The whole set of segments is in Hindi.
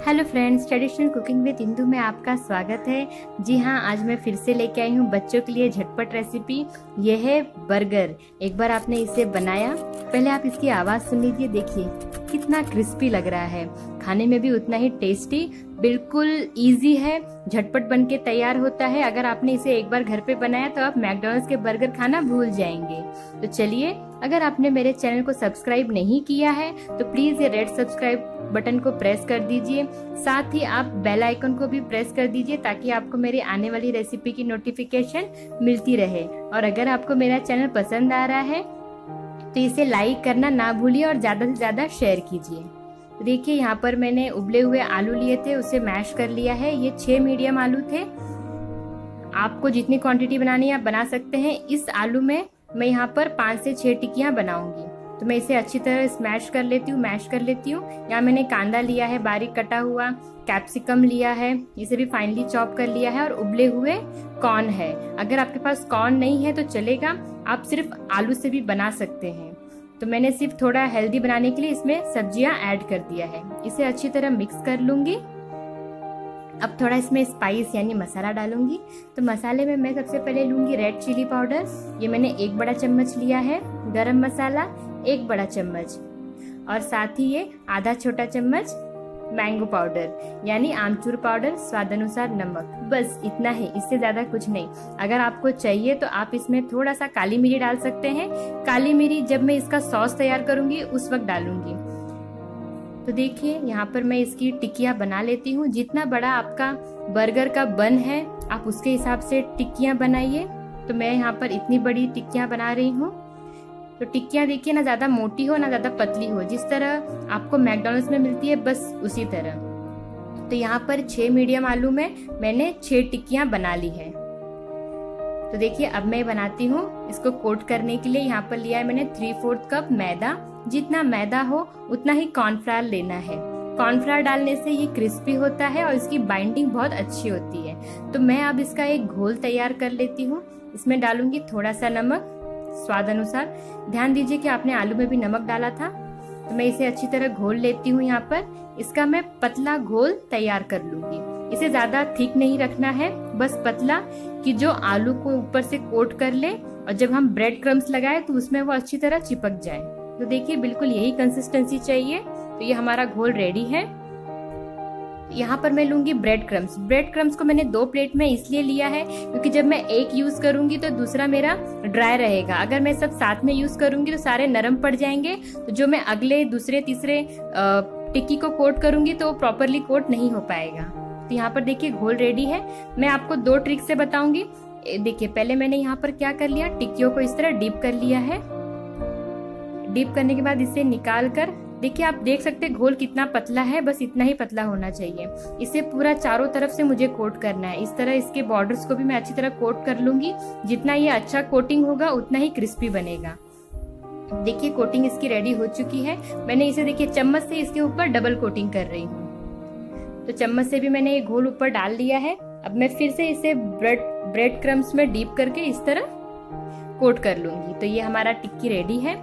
Hello friends, traditional cooking with Indu में आपका स्वागत है। जी हाँ, आज मैं फिर से लेके आई हूँ बच्चों के लिए झटपट रेसिपी। ये है बर्गर। एक बार आपने इसे बनाया, पहले आप इसकी आवाज़ सुन लीजिए। देखिए कितना क्रिस्पी लग रहा है, खाने में भी उतना ही टेस्टी। बिल्कुल इजी है, झटपट बन के तैयार होता है। अगर आपने इसे एक बार घर पे बनाया तो आप मैकडॉनल्ड्स के बर्गर खाना भूल जाएंगे। तो चलिए, अगर आपने मेरे चैनल को सब्सक्राइब नहीं किया है तो प्लीज ये रेड सब्सक्राइब बटन को प्रेस कर दीजिए। साथ ही आप बेल आइकन को भी प्रेस कर दीजिए ताकि आपको मेरी आने वाली रेसिपी की नोटिफिकेशन मिलती रहे। और अगर आपको मेरा चैनल पसंद आ रहा है तो इसे लाइक करना ना भूलिए और ज्यादा से ज्यादा शेयर कीजिए। देखिए यहाँ पर मैंने उबले हुए आलू लिए थे, उसे मैश कर लिया है। ये 6 मीडियम आलू थे। आपको जितनी क्वांटिटी बनानी है आप बना सकते हैं। इस आलू में मैं यहाँ पर 5 से 6 टिक्कियाँ बनाऊंगी, तो मैं इसे अच्छी तरह मैश कर लेती हूँ। यहाँ मैंने कांदा लिया है बारीक कटा हुआ, कैप्सिकम लिया है, इसे भी फाइनली चॉप कर लिया है, और उबले हुए कॉर्न है। अगर आपके पास कॉर्न नहीं है तो चलेगा, आप सिर्फ आलू से भी बना सकते हैं। तो मैंने सिर्फ थोड़ा हेल्दी बनाने के लिए इसमें सब्जियां ऐड कर दिया है। इसे अच्छी तरह मिक्स कर लूंगी। अब थोड़ा इसमें स्पाइस यानी मसाला डालूंगी। तो मसाले में मैं सबसे पहले लूंगी रेड चिली पाउडर। ये मैंने 1 बड़ा चम्मच लिया है। गरम मसाला 1 बड़ा चम्मच, और साथ ही ये आधा छोटा चम्मच मैंगो पाउडर यानी आमचूर पाउडर, स्वाद अनुसार नमक। बस इतना ही, इससे ज्यादा कुछ नहीं। अगर आपको चाहिए तो आप इसमें थोड़ा सा काली मिरी डाल सकते हैं। काली मिरी जब मैं इसका सॉस तैयार करूंगी उस वक्त डालूंगी। तो देखिए यहाँ पर मैं इसकी टिक्कियाँ बना लेती हूँ। जितना बड़ा आपका बर्गर का बन है आप उसके हिसाब से टिक्कियाँ बनाइए। तो मैं यहाँ पर इतनी बड़ी टिक्कियाँ बना रही हूँ। तो टिक्कियाँ देखिए, ना ज्यादा मोटी हो ना ज्यादा पतली हो, जिस तरह आपको मैकडॉनल्ड्स में मिलती है बस उसी तरह। तो यहाँ पर 6 मीडियम आलू में मैंने 6 टिक्कियाँ बना ली है। तो देखिए अब मैं बनाती हूँ। इसको कोट करने के लिए यहाँ पर लिया है मैंने 3/4 कप मैदा। जितना मैदा हो उतना ही कॉर्नफ्लावर लेना है। कॉर्नफ्लावर डालने से ये क्रिस्पी होता है और इसकी बाइंडिंग बहुत अच्छी होती है। तो मैं अब इसका एक घोल तैयार कर लेती हूँ। इसमें डालूंगी थोड़ा सा नमक, स्वाद अनुसार। ध्यान दीजिए कि आपने आलू में भी नमक डाला था। तो मैं इसे अच्छी तरह घोल लेती हूँ। यहाँ पर इसका मैं पतला घोल तैयार कर लूंगी। इसे ज्यादा थिक नहीं रखना है, बस पतला, कि जो आलू को ऊपर से कोट कर ले और जब हम ब्रेड क्रम्स लगाए तो उसमें वो अच्छी तरह चिपक जाए। तो देखिए बिल्कुल यही कंसिस्टेंसी चाहिए। तो ये हमारा घोल रेडी है। यहाँ पर मैं लूंगी ब्रेड क्रम्स। ब्रेड क्रम्स को मैंने 2 प्लेट में इसलिए लिया है क्योंकि जब मैं एक यूज करूंगी तो दूसरा मेरा ड्राई रहेगा। अगर मैं सब साथ में यूज करूंगी तो सारे नरम पड़ जाएंगे। तो जो मैं अगले दूसरे तीसरे टिक्की को कोट करूंगी तो वो प्रॉपरली कोट नहीं हो पाएगा। तो यहाँ पर देखिए घोल रेडी है। मैं आपको 2 ट्रिक से बताऊंगी। देखिए पहले मैंने यहाँ पर क्या कर लिया, टिक्कियों को इस तरह डीप कर लिया है। डीप करने के बाद इसे निकाल कर देखिए, आप देख सकते हैं घोल कितना पतला है, बस इतना ही पतला होना चाहिए। इसे पूरा चारों तरफ से मुझे कोट करना है। इस तरह इसके बॉर्डर्स को भी मैं अच्छी तरह कोट कर लूंगी। जितना ये अच्छा कोटिंग होगा उतना ही क्रिस्पी बनेगा। देखिए कोटिंग इसकी रेडी हो चुकी है। मैंने इसे देखिए चम्मच से इसके ऊपर डबल कोटिंग कर रही हूँ। तो चम्मच से भी मैंने ये घोल ऊपर डाल लिया है। अब मैं फिर से इसे ब्रेड क्रम्स में डीप करके इस तरह कोट कर लूंगी। तो ये हमारा टिक्की रेडी है।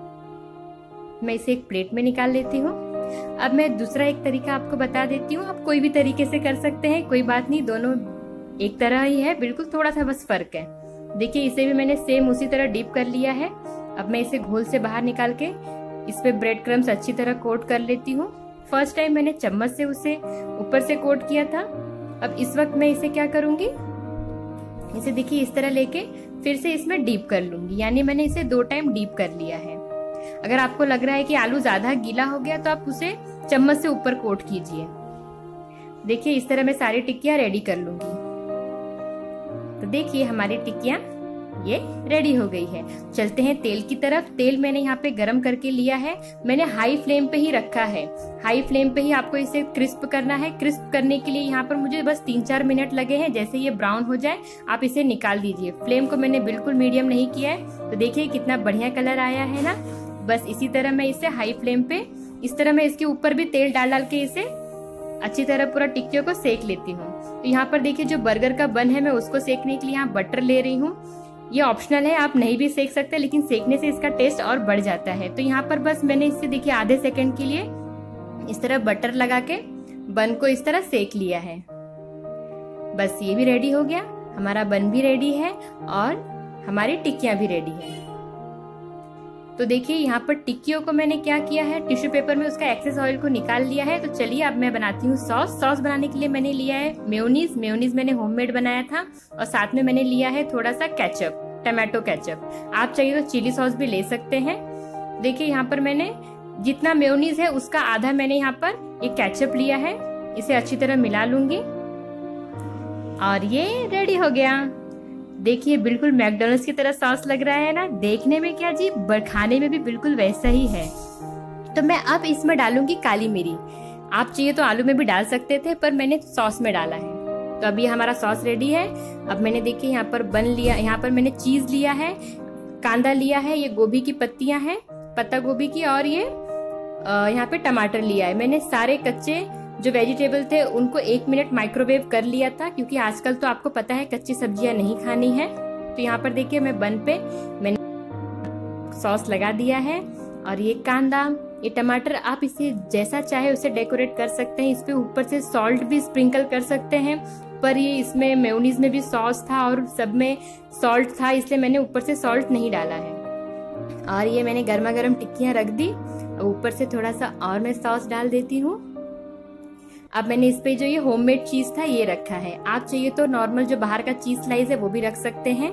मैं इसे एक प्लेट में निकाल लेती हूँ। अब मैं दूसरा एक तरीका आपको बता देती हूँ। आप कोई भी तरीके से कर सकते हैं, कोई बात नहीं, दोनों एक तरह ही है, बिल्कुल थोड़ा सा बस फर्क है। देखिए इसे भी मैंने सेम उसी तरह डीप कर लिया है। अब मैं इसे घोल से बाहर निकाल के इस पे ब्रेड क्रम्स अच्छी तरह कोट कर लेती हूँ। फर्स्ट टाइम मैंने चम्मच से उसे ऊपर से कोट किया था। अब इस वक्त मैं इसे क्या करूंगी, इसे देखिए इस तरह लेके फिर से इसमें डीप कर लूंगी। यानी मैंने इसे 2 टाइम डीप कर लिया है। अगर आपको लग रहा है कि आलू ज्यादा गीला हो गया तो आप उसे चम्मच से ऊपर कोट कीजिए। देखिए इस तरह मैं सारी टिक्कियां रेडी कर लूंगी। तो देखिए हमारी टिक्कियां ये रेडी हो गई है। चलते हैं तेल की तरफ। तेल मैंने यहाँ पे गरम करके लिया है। मैंने हाई फ्लेम पे ही रखा है। हाई फ्लेम पे ही आपको इसे क्रिस्प करना है। क्रिस्प करने के लिए यहाँ पर मुझे बस 3-4 मिनट लगे हैं। जैसे ये ब्राउन हो जाए आप इसे निकाल दीजिए। फ्लेम को मैंने बिल्कुल मीडियम नहीं किया है। तो देखिए कितना बढ़िया कलर आया है ना। बस इसी तरह मैं इसे हाई फ्लेम पे, इस तरह मैं इसके ऊपर भी तेल डाल के इसे अच्छी तरह पूरा टिक्कियों को सेक लेती हूँ। तो यहाँ पर देखिए जो बर्गर का बन है मैं उसको सेकने के लिए यहाँ बटर ले रही हूँ। ये ऑप्शनल है, आप नहीं भी सेक सकते, लेकिन सेकने से इसका टेस्ट और बढ़ जाता है। तो यहाँ पर बस मैंने इससे देखिए आधे सेकंड के लिए इस तरह बटर लगा के बन को इस तरह सेक लिया है। बस ये भी रेडी हो गया, हमारा बन भी रेडी है और हमारी टिक्कियां भी रेडी है। तो देखिए यहाँ पर टिक्कियों को मैंने क्या किया है, टिश्यू पेपर में उसका एक्सेस ऑयल को निकाल लिया है। तो चलिए अब मैं बनाती हूँ सॉस। सॉस बनाने के लिए मैंने लिया है मेयोनीज। मेयोनीज मैंने होममेड बनाया था और साथ में मैंने लिया है थोड़ा सा केचप, टमाटो केचप। आप चाहिए तो चिली सॉस भी ले सकते हैं। देखिए यहाँ पर मैंने जितना मेयोनीज है उसका आधा मैंने यहाँ पर एक केचप लिया है। इसे अच्छी तरह मिला लूंगी और ये रेडी हो गया। देखिए बिल्कुल मैकडॉनल्ड्स की तरह सॉस लग रहा है ना, देखने में क्या जी, खाने में भी बिल्कुल वैसा ही है। तो मैं अब इसमें डालूंगी काली मिरी। आप चाहिए तो आलू में भी डाल सकते थे, पर मैंने सॉस में डाला है। तो अभी हमारा सॉस रेडी है। अब मैंने देखिए यहाँ पर बन लिया, यहाँ पर मैंने चीज लिया है, कांदा लिया है, ये गोभी की पत्तियां हैं, पत्ता गोभी की, और ये यहाँ पे टमाटर लिया है। मैंने सारे कच्चे जो वेजिटेबल थे उनको 1 मिनट माइक्रोवेव कर लिया था, क्योंकि आजकल तो आपको पता है कच्ची सब्जियां नहीं खानी है। तो यहाँ पर देखिए मैं बन पे मैंने सॉस लगा दिया है और ये कांदा, ये टमाटर, आप इसे जैसा चाहे उसे डेकोरेट कर सकते हैं। इस पे ऊपर से सॉल्ट भी स्प्रिंकल कर सकते हैं, पर ये इसमें मेयोनीज में भी सॉस था और सब में सॉल्ट था, इसलिए मैंने ऊपर से सॉल्ट नहीं डाला है। और ये मैंने गर्मा गर्म टिक्कियां रख दी, ऊपर से थोड़ा सा और मैं सॉस डाल देती हूँ। अब मैंने इस पे जो ये होममेड चीज था ये रखा है। आप चाहिए तो नॉर्मल जो बाहर का चीज स्लाइस है वो भी रख सकते हैं।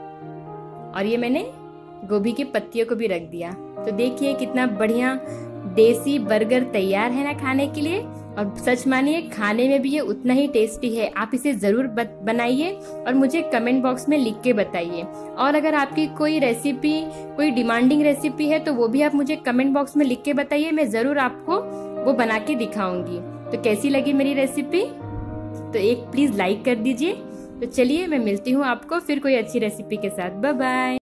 और ये मैंने गोभी की पत्तियों को भी रख दिया। तो देखिए कितना बढ़िया देसी बर्गर तैयार है ना खाने के लिए। और सच मानिए खाने में भी ये उतना ही टेस्टी है। आप इसे जरूर बनाइए और मुझे कमेंट बॉक्स में लिख के बताइए। और अगर आपकी कोई रेसिपी, कोई डिमांडिंग रेसिपी है तो वो भी आप मुझे कमेंट बॉक्स में लिख के बताइए, मैं जरूर आपको वो बना के दिखाऊंगी। तो कैसी लगी मेरी रेसिपी, तो एक प्लीज लाइक कर दीजिए। तो चलिए मैं मिलती हूँ आपको फिर कोई अच्छी रेसिपी के साथ। Bye bye.